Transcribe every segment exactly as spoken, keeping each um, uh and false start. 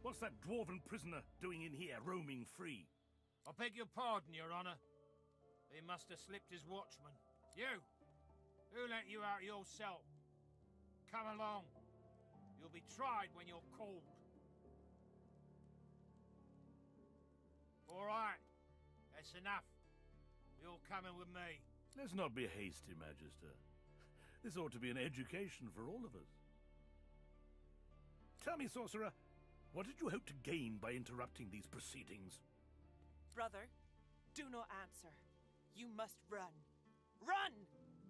What's that dwarven prisoner doing in here, roaming free? I beg your pardon, Your Honor. He must have slipped his watchman. You! Who let you out of your cell? Come along. You'll be tried when you're called. All right. That's enough. You're coming with me. Let's not be hasty, Magister. This ought to be an education for all of us. Tell me, sorcerer, what did you hope to gain by interrupting these proceedings? Brother, do not answer. You must run. Run!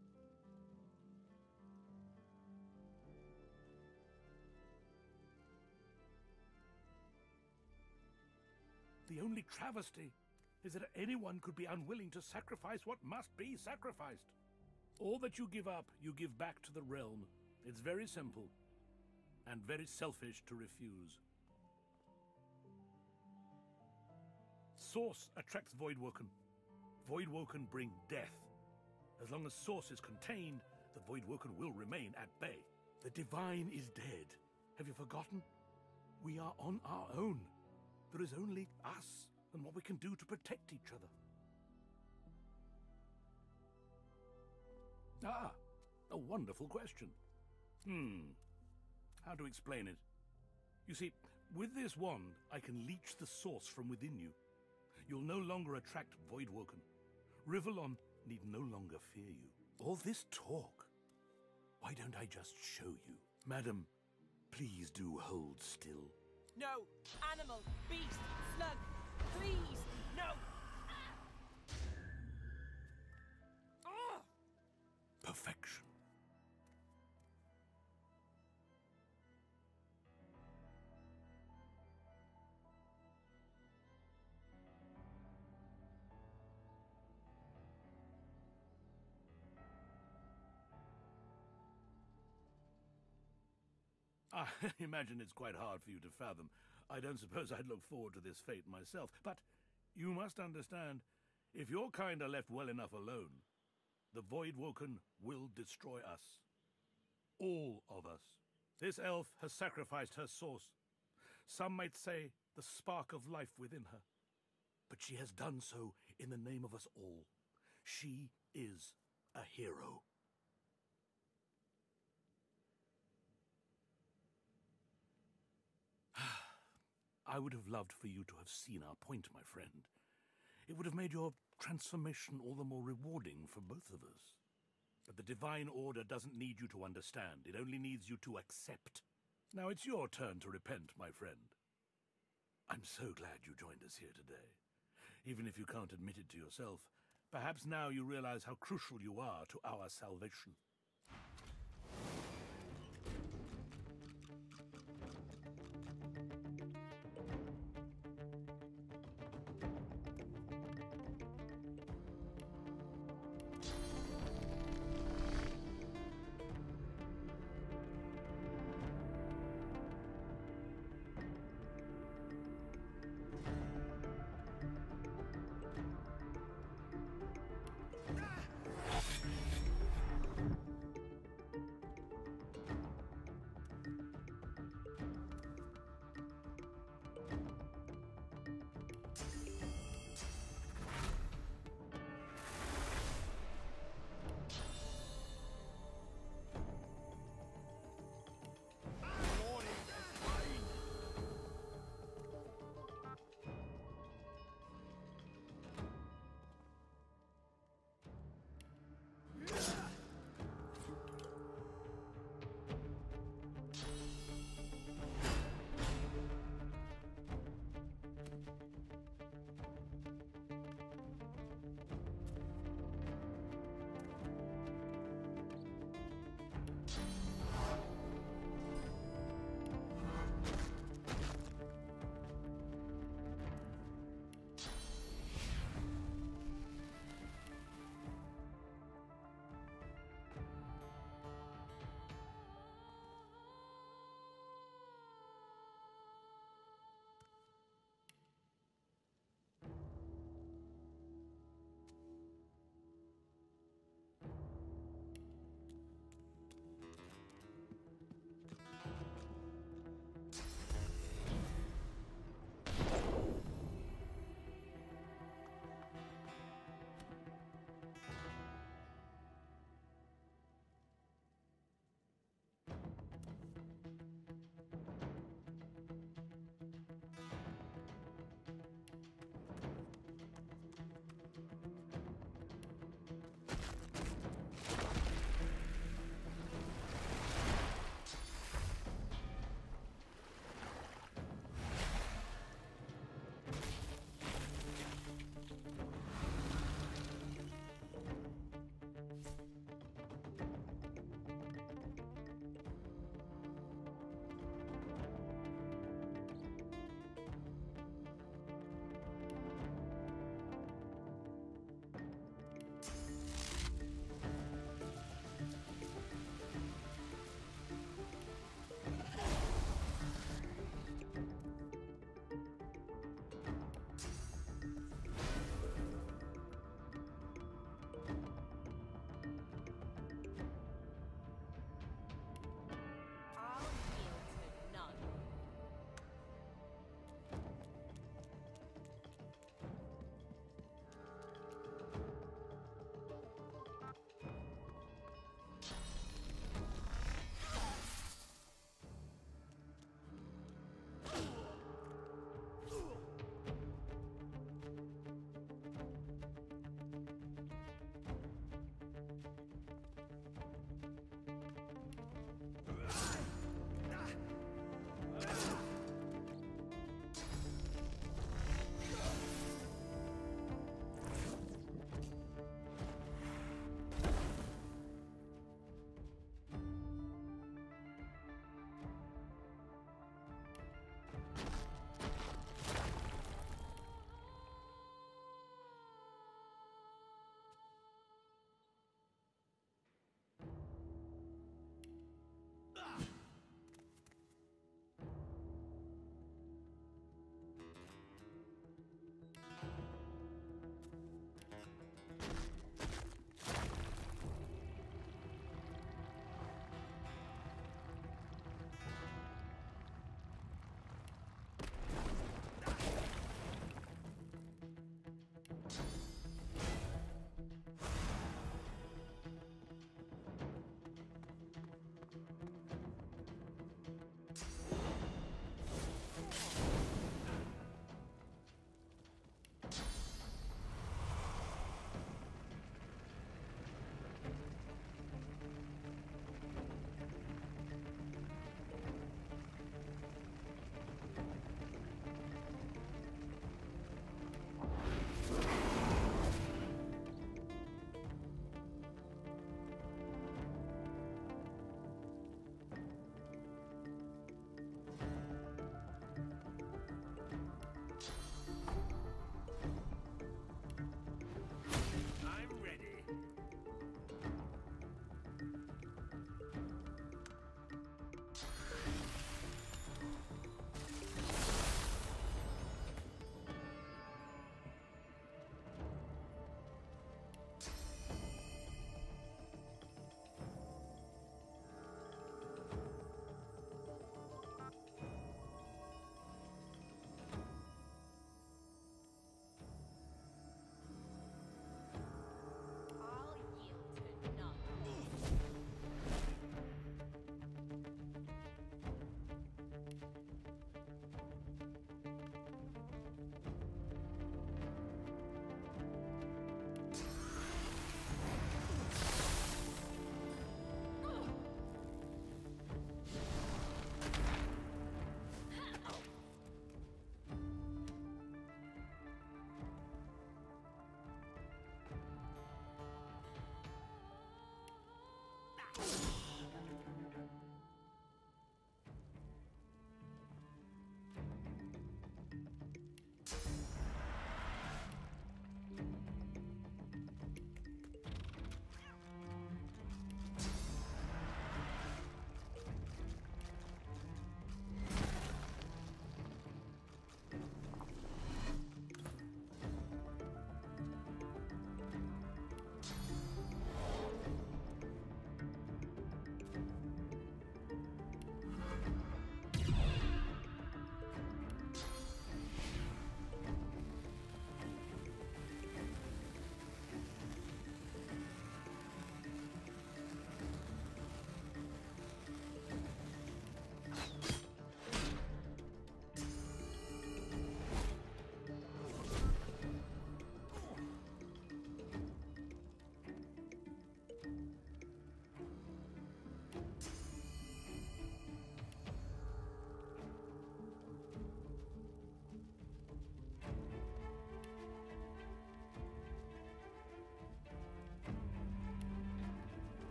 The only travesty is that anyone could be unwilling to sacrifice what must be sacrificed. All that you give up, you give back to the realm. It's very simple, and very selfish to refuse. Source attracts Voidwoken. Voidwoken bring death. As long as Source is contained, the Voidwoken will remain at bay. The Divine is dead. Have you forgotten? We are on our own. There is only us and what we can do to protect each other. Ah, a wonderful question. Hmm, how to explain it? You see, with this wand, I can leech the Source from within you. You'll no longer attract Voidwoken. Rivellon need no longer fear you. All this talk, why don't I just show you? Madam, please do hold still. No! Animal! Beast! Slug! Please! No! Ah! Perfection. I imagine it's quite hard for you to fathom. I don't suppose I'd look forward to this fate myself. But you must understand, if your kind are left well enough alone, the Voidwoken will destroy us. All of us. This elf has sacrificed her Source. Some might say the spark of life within her. But she has done so in the name of us all. She is a hero. I would have loved for you to have seen our point, my friend. It would have made your transformation all the more rewarding for both of us. But the Divine Order doesn't need you to understand. It only needs you to accept. Now it's your turn to repent, my friend. I'm so glad you joined us here today. Even if you can't admit it to yourself, perhaps now you realize how crucial you are to our salvation.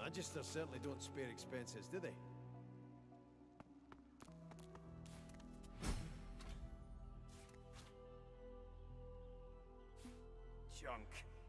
Magisters certainly don't spare expenses, do they? Junk.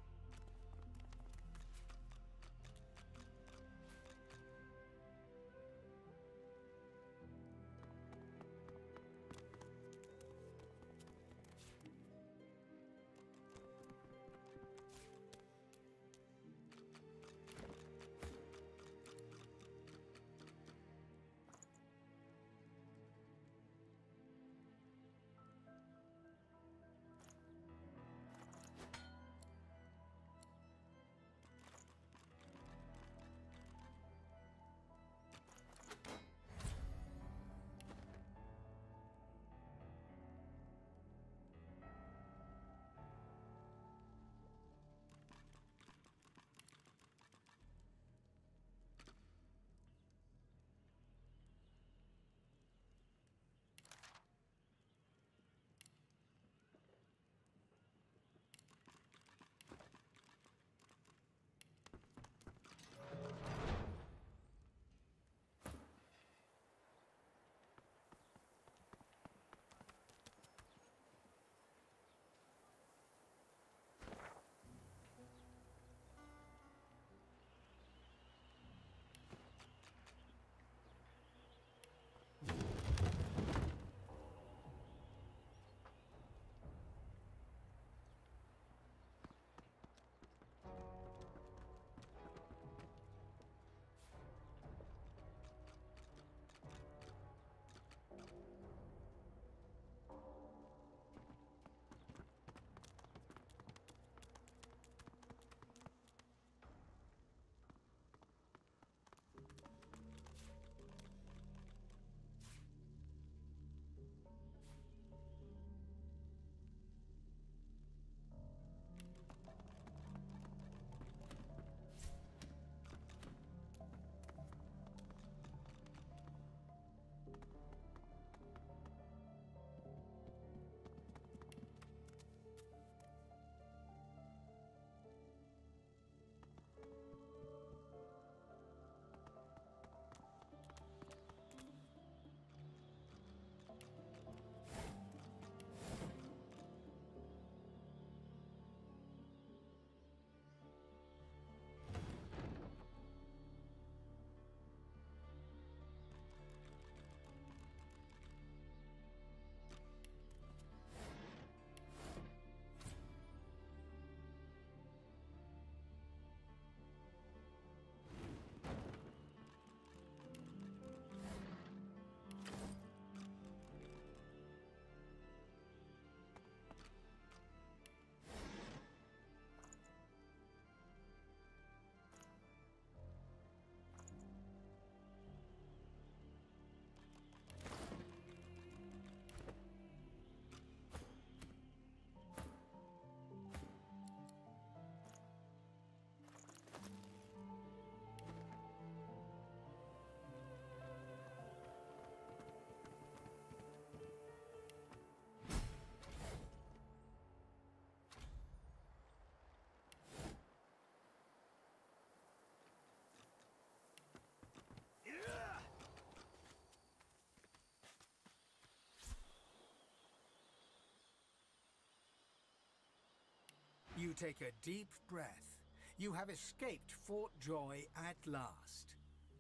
You take a deep breath. You have escaped Fort Joy at last.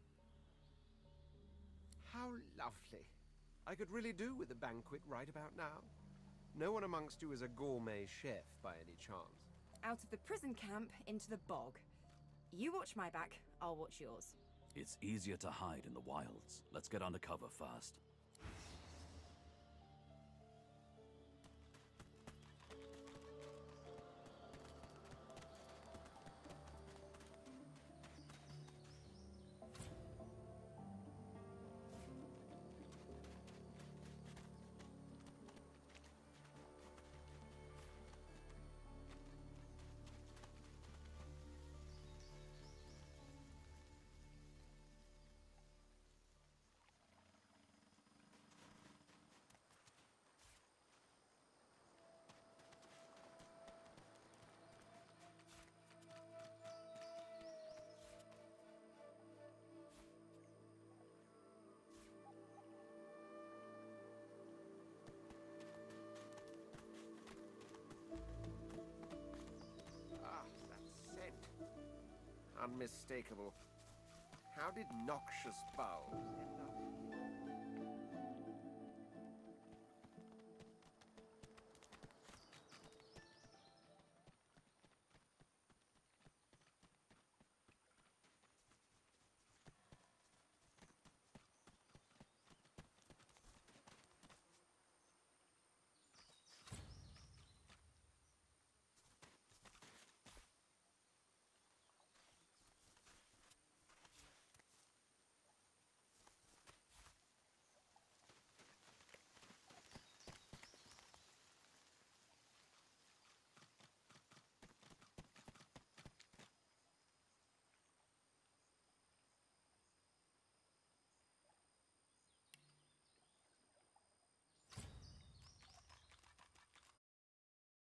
How lovely. I could really do with a banquet right about now. No one amongst you is a gourmet chef by any chance. Out of the prison camp into the bog. You watch my back, I'll watch yours. It's easier to hide in the wilds. Let's get undercover first. unmistakable. How did Noxious Bulbs end up